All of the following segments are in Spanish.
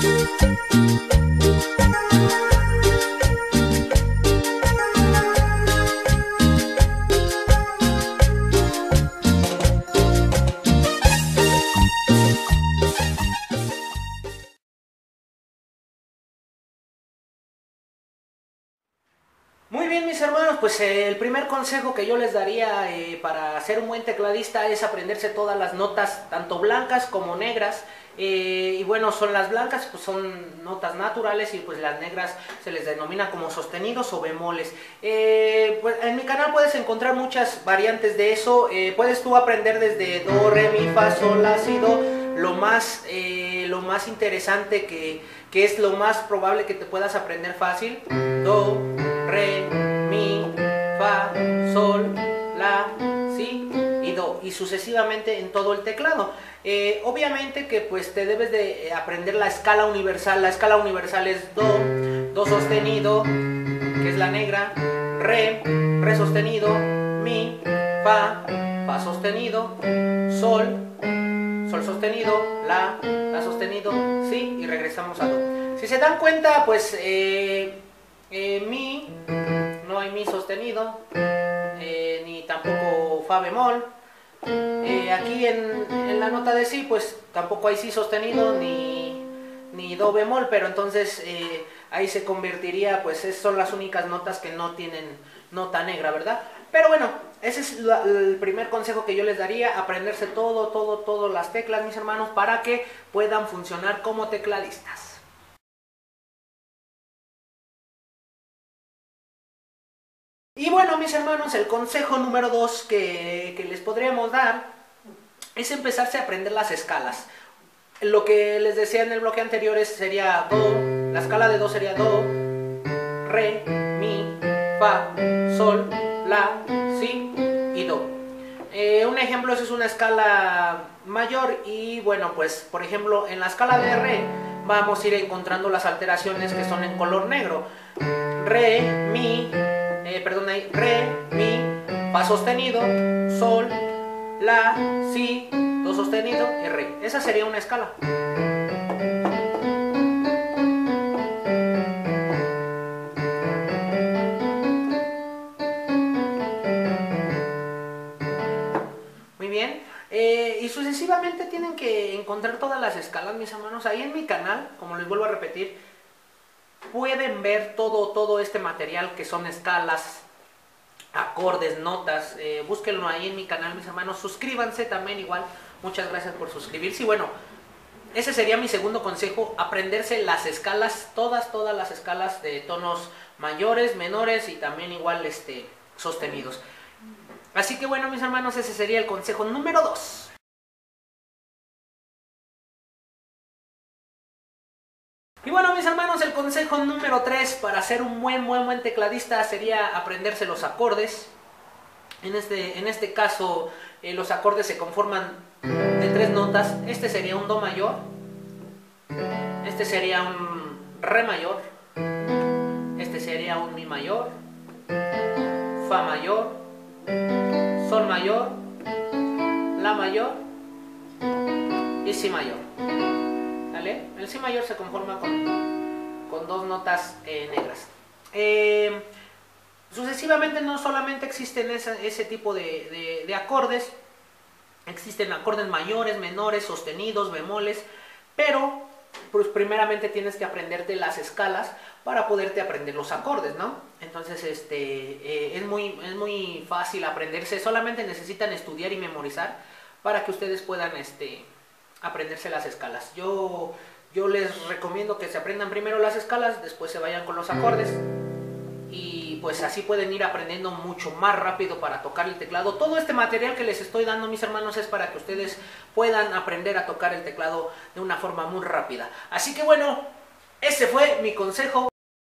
Muy bien, mis hermanos, pues el primer consejo que yo les daría para ser un buen tecladista es aprenderse todas las notas, tanto blancas como negras. Y bueno, son las blancas, pues son notas naturales, y pues las negras se les denomina como sostenidos o bemoles. Pues en mi canal puedes encontrar muchas variantes de eso. Puedes tú aprender desde do, re, mi, fa, sol, la, si, do. Lo más interesante que es lo más probable que te puedas aprender fácil: do, re, mi, fa, sol, la, si y do, y sucesivamente en todo el teclado. Obviamente que pues te debes de aprender la escala universal. La escala universal es do, do sostenido, que es la negra, re, re sostenido, mi, fa, fa sostenido, sol, sol sostenido, la sostenido, si, y regresamos a do. Si se dan cuenta, pues mi, no hay mi sostenido, ni tampoco fa bemol. Aquí en la nota de si, pues tampoco hay si sostenido ni do bemol, pero entonces ahí se convertiría, pues son las únicas notas que no tienen nota negra, ¿verdad? Pero bueno, ese es el primer consejo que yo les daría: aprenderse todas las teclas, mis hermanos, para que puedan funcionar como tecladistas. Y bueno, mis hermanos, el consejo número 2 que les podríamos dar es empezarse a aprender las escalas. Lo que les decía en el bloque anterior sería do, la escala de do sería do, re, mi, fa, sol, la, si y do. Un ejemplo, eso es una escala mayor, y bueno, pues por ejemplo en la escala de re vamos a ir encontrando las alteraciones que son en color negro: re, mi, re, mi, fa sostenido, sol, la, si, do sostenido y re. Esa sería una escala. Muy bien. Y sucesivamente tienen que encontrar todas las escalas, mis hermanos. Ahí en mi canal, como les vuelvo a repetir, pueden ver todo este material que son escalas, acordes, notas. Búsquenlo ahí en mi canal, mis hermanos. Suscríbanse también igual. Muchas gracias por suscribirse. Y bueno, ese sería mi segundo consejo: aprenderse las escalas, todas las escalas de tonos mayores, menores y también igual sostenidos. Así que bueno, mis hermanos, ese sería el consejo número 2. Y bueno, mis hermanos, el consejo número 3 para ser un buen tecladista sería aprenderse los acordes. En este caso, los acordes se conforman de 3 notas. Este sería un do mayor, este sería un re mayor, este sería un mi mayor, fa mayor, sol mayor, la mayor y si mayor. ¿Vale? El si mayor se conforma con 2 notas negras. Sucesivamente no solamente existen ese tipo de acordes, existen acordes mayores, menores, sostenidos, bemoles, pero pues primeramente tienes que aprenderte las escalas para poderte aprender los acordes, ¿no? Entonces es muy fácil aprenderse. Solamente necesitan estudiar y memorizar para que ustedes puedan aprenderse las escalas. Yo les recomiendo que se aprendan primero las escalas, después se vayan con los acordes, y pues así pueden ir aprendiendo mucho más rápido para tocar el teclado. Todo este material que les estoy dando, mis hermanos, es para que ustedes puedan aprender a tocar el teclado de una forma muy rápida. Así que bueno, ese fue mi consejo.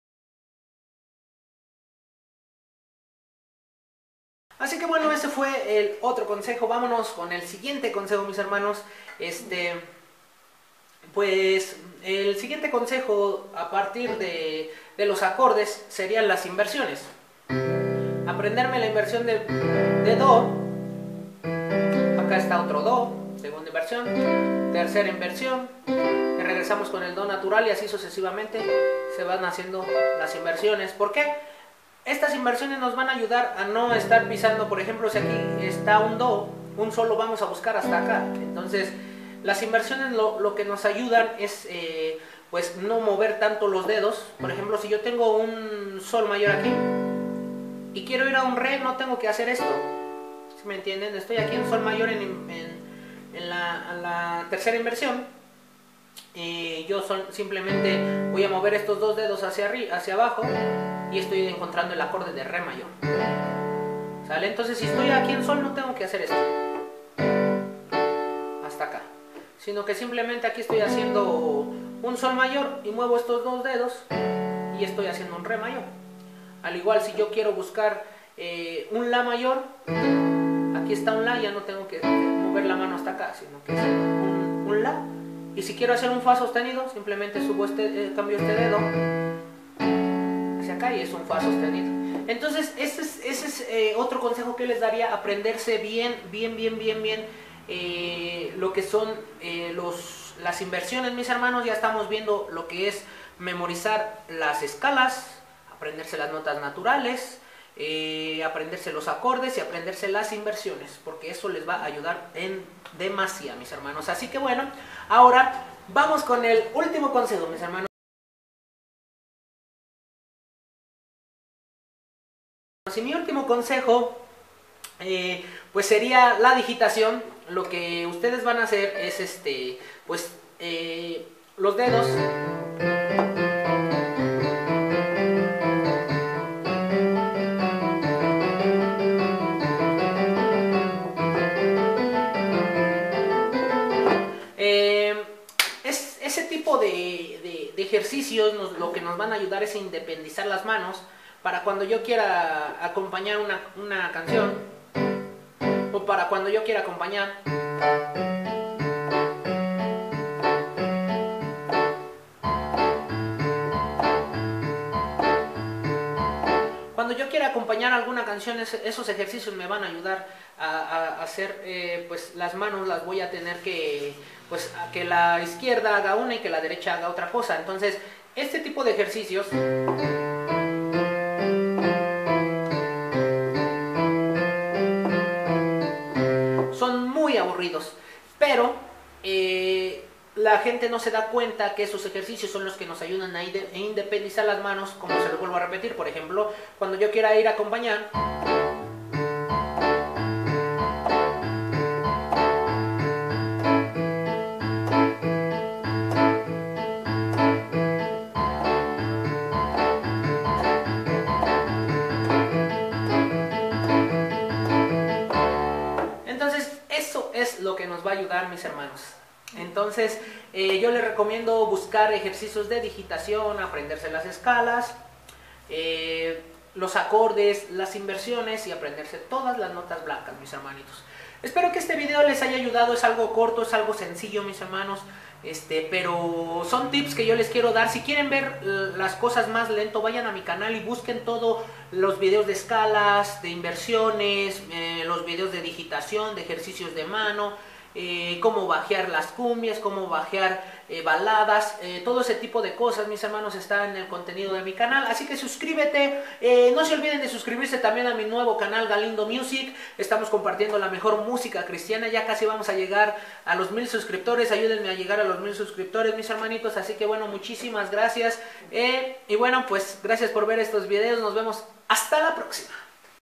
Así que bueno, ese fue el otro consejo. Vámonos con el siguiente consejo, mis hermanos. Pues el siguiente consejo a partir de los acordes serían las inversiones. Aprenderme la inversión de do. Acá está otro do. segunda inversión, tercera inversión, y regresamos con el do natural y así sucesivamente se van haciendo las inversiones. ¿Por qué? Estas inversiones nos van a ayudar a no estar pisando, por ejemplo, si aquí está un do, un sol lo vamos a buscar hasta acá. Entonces, las inversiones lo que nos ayudan es pues no mover tanto los dedos. Por ejemplo, si yo tengo un sol mayor aquí y quiero ir a un re, no tengo que hacer esto. ¿Sí me entienden? Estoy aquí en sol mayor en la tercera inversión. Yo simplemente voy a mover estos dos dedos hacia arriba, hacia abajo, y estoy encontrando el acorde de re mayor. ¿Sale? Entonces, si estoy aquí en sol, no tengo que hacer esto hasta acá, sino que simplemente aquí estoy haciendo un sol mayor y muevo estos dos dedos y estoy haciendo un re mayor. Al igual, si yo quiero buscar un la mayor, aquí está un la, ya no tengo que mover la mano hasta acá, sino que es un la. Y si quiero hacer un fa sostenido, simplemente subo cambio este dedo hacia acá y es un fa sostenido. Entonces, ese es otro consejo que les daría: aprenderse bien lo que son las inversiones, mis hermanos. Ya estamos viendo lo que es memorizar las escalas, aprenderse las notas naturales, aprenderse los acordes y aprenderse las inversiones, porque eso les va a ayudar en demasía, mis hermanos. Así que bueno, ahora vamos con el último consejo, mis hermanos. Y mi último consejo pues sería la digitación. Lo que ustedes van a hacer es pues los dedos ese tipo de ejercicios lo que nos van a ayudar es a independizar las manos para cuando yo quiera acompañar una canción, o para cuando yo quiera acompañar alguna canción. Esos ejercicios me van a ayudar a hacer pues las manos las voy a tener que pues a que la izquierda haga una y que la derecha haga otra cosa. Entonces, este tipo de ejercicios son muy aburridos, pero la gente no se da cuenta que esos ejercicios son los que nos ayudan a independizar las manos, como se lo vuelvo a repetir. Por ejemplo, cuando yo quiera ir a acompañar, entonces eso es lo que nos va a ayudar, mis hermanos. Entonces, yo les recomiendo buscar ejercicios de digitación, aprenderse las escalas, los acordes, las inversiones y aprenderse todas las notas blancas, mis hermanitos. Espero que este video les haya ayudado. Es algo corto, es algo sencillo, mis hermanos, pero son tips que yo les quiero dar. Si quieren ver las cosas más lento, vayan a mi canal y busquen todos los videos de escalas, de inversiones, los videos de digitación, de ejercicios de mano, cómo bajear las cumbias, cómo bajear baladas, todo ese tipo de cosas, mis hermanos, está en el contenido de mi canal. Así que suscríbete, no se olviden de suscribirse también a mi nuevo canal Galindo Music. Estamos compartiendo la mejor música cristiana. Ya casi vamos a llegar a los 1000 suscriptores. Ayúdenme a llegar a los 1000 suscriptores, mis hermanitos. Así que bueno, muchísimas gracias, y bueno, pues gracias por ver estos videos. Nos vemos hasta la próxima.